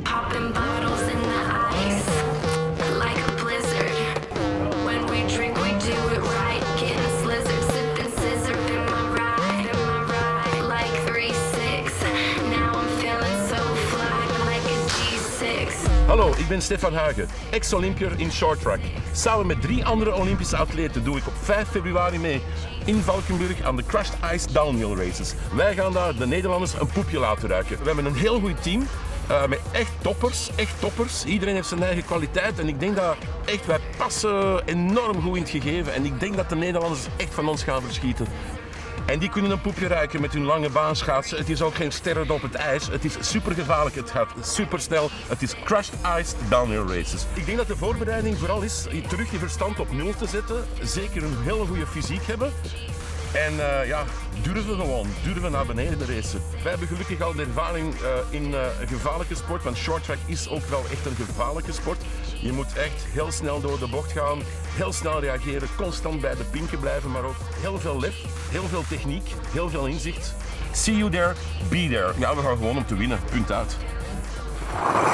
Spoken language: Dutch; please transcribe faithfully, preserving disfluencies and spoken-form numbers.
Popping bottles in the ice, like a blizzard. When we drink, we do it right. Getting slizzard, sipping scissor in my ride, in my ride, like three six. Now I'm feeling so fly, like a G six. Hallo, ik ben Stefan Hagen, ex-Olympiër in shorttrack. Samen met drie andere Olympische atleten doe ik op vijf februari mee in Valkenburg aan de Crushed Ice Downhill Races. Wij gaan daar de Nederlanders een poepje laten ruiken. We hebben een heel goed team uh, met echt toppers, echt toppers. Iedereen heeft zijn eigen kwaliteit en ik denk dat echt, wij passen enorm goed in het gegeven. En ik denk dat de Nederlanders echt van ons gaan verschieten. En die kunnen een poepje ruiken met hun lange baan schaatsen. Het is ook geen sterren op het ijs. Het is super gevaarlijk. Het gaat super snel. Het is Crushed Ice Downhill Races. Ik denk dat de voorbereiding vooral is terug je verstand op nul te zetten. Zeker een hele goede fysiek hebben. En uh, ja, durven gewoon, durven naar beneden te racen. Wij hebben gelukkig al de ervaring uh, in uh, een gevaarlijke sport, want shorttrack is ook wel echt een gevaarlijke sport. Je moet echt heel snel door de bocht gaan, heel snel reageren, constant bij de pinken blijven, maar ook heel veel lef, heel veel techniek, heel veel inzicht. See you there, be there. Ja, we gaan gewoon om te winnen, punt uit.